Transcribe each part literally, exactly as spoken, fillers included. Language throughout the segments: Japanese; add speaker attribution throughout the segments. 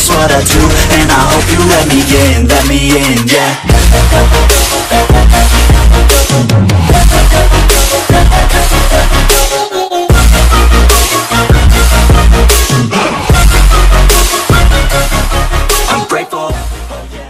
Speaker 1: just what I do, and I hope you let me in, let me in, yeah. I'm grateful, oh yeah.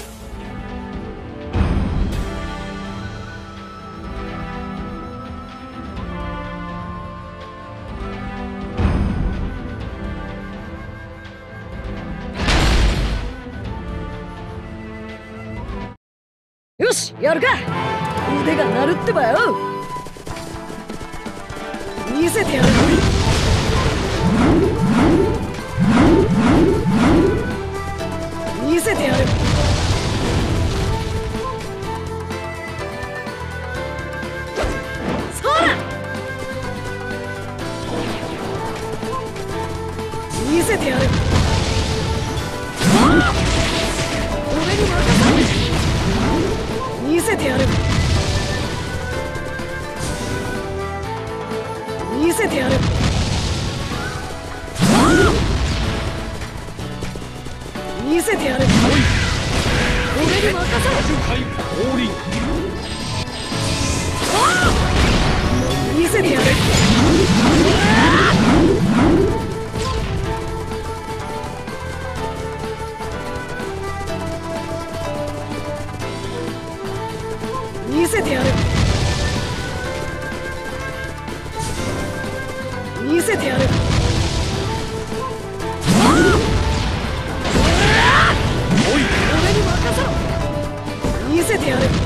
Speaker 2: よし、やるか。腕が鳴るってばよ。見せてやる。見せてやる。そうだ。見せてやる。俺に任せろ。見せてやる。見せてやる。見せてやる。俺に任せろ。見せてやる。見せてやる。見せてやる。俺に任せろ。見せてやる。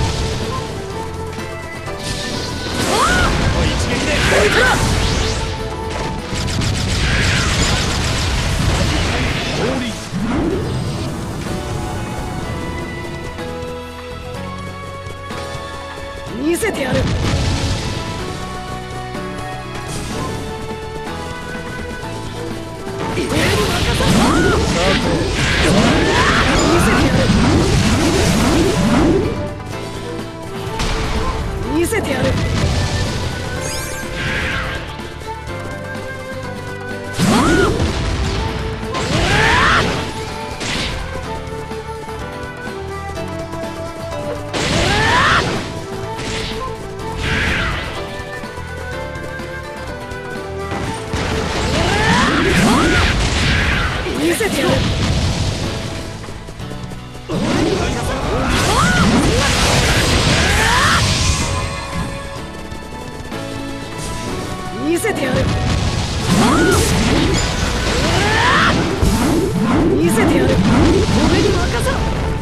Speaker 2: こいつら。見せてやる。俺に任せろ。見せてやる。見せてやる。見せてやる。見せてやる。見せてやる。俺に任せろ。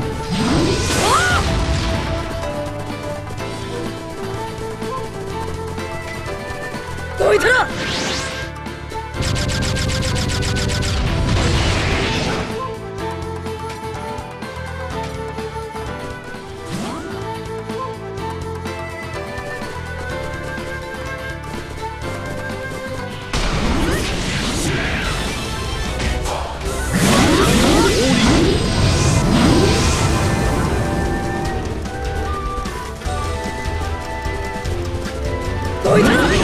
Speaker 2: どいたら。どいたら。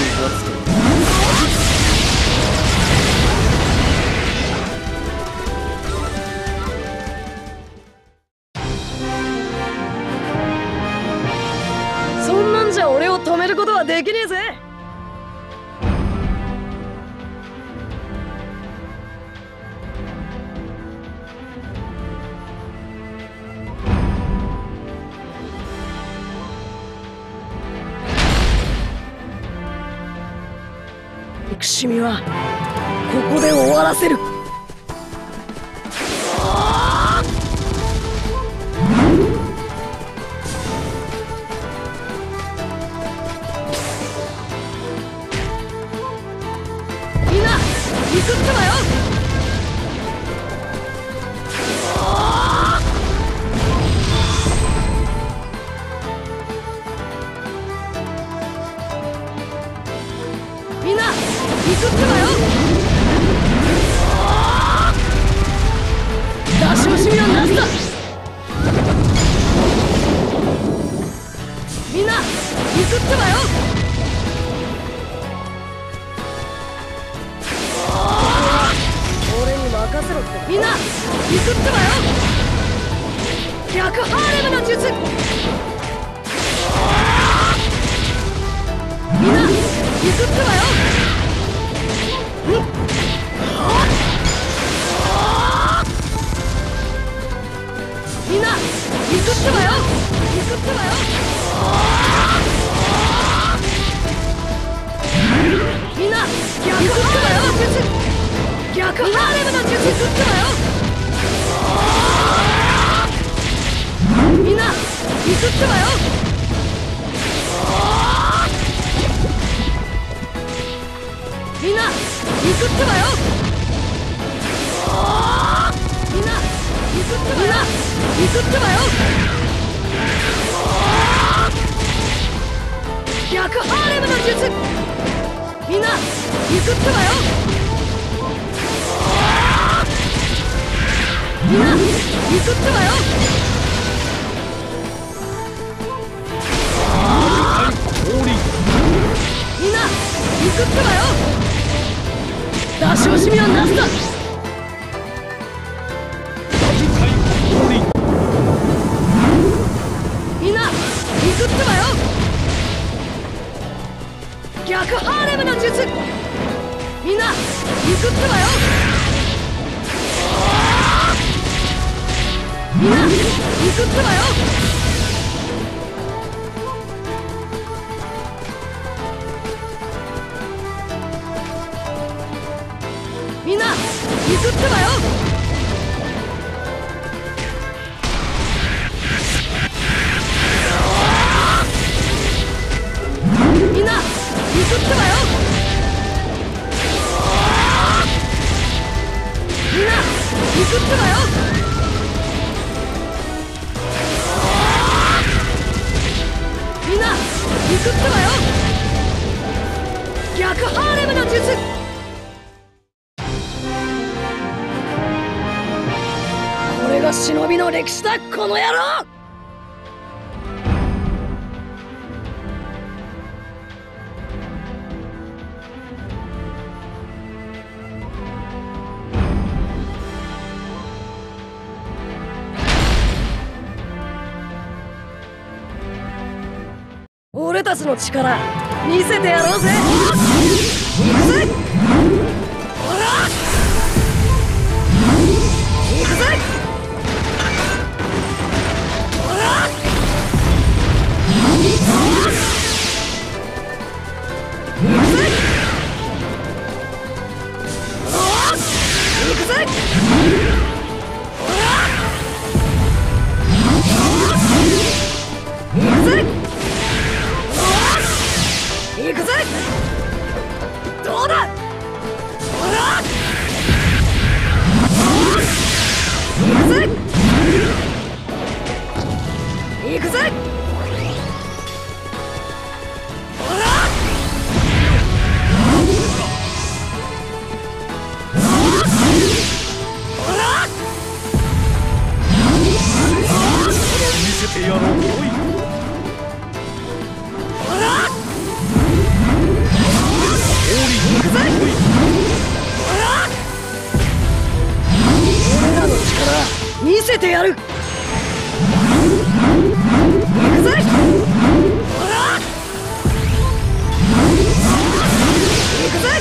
Speaker 2: そんなんじゃ俺を止めることはできねえぜ。憎しみはここで終わらせる。みんな行くってばよ。みんな行くってばよ。 な行くってばよ。逆ハーレムの術。みんな行くってばよ。みんな行くってばよ。行くってばよ。みんな逆ハーレムの術。逆ハーレムの術。行くってばよ。みんな行くってばよ。みんな行くってばよ。みんな行くってばよ。みんな行くってばよ。逆ハーレムの術。みんな行くってばよ。みんな行くってばよ。みんな行くってばよ。出し惜しみはなしだ。みんな行くってばよ。逆ハーレムの術。みんな行くってばよ。みんな行くってばよ。みんな行くってばよ。みんな行くってばよ。みんな行くってばよ。みんな行くってばよ。逆ハーレムの術。これが忍びの歴史だ、この野郎。俺たちの力見せてやろうぜ。行くぜ。ほら行くぜ。ほら行くぜ。行くぜ。ほら行くぜ。行くぜ。どうだ。ほら行くぜ。行くぜ。ほらほら見せてやろう。ほら俺らの力見せてやる。行くぜ。ほら行くぜ。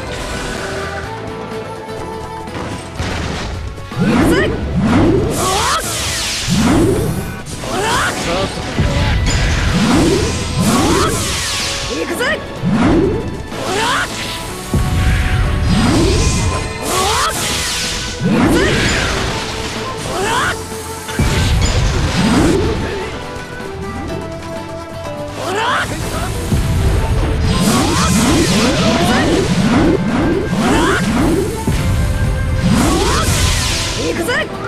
Speaker 2: 行くぜ。ほら行くぜ。ほら行くぜ。ほらほら行くぜ。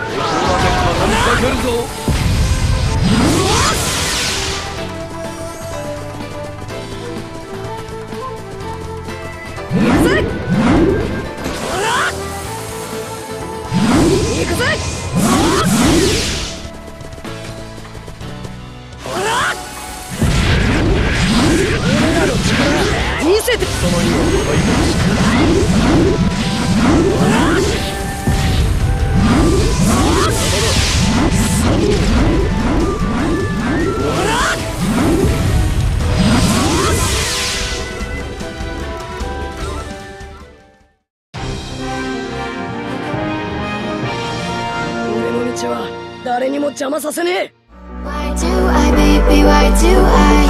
Speaker 2: 行くぜ。ほら俺らの力見せて。そのようなほらは誰にも邪魔させねえ。
Speaker 3: Why do I, baby, why do I?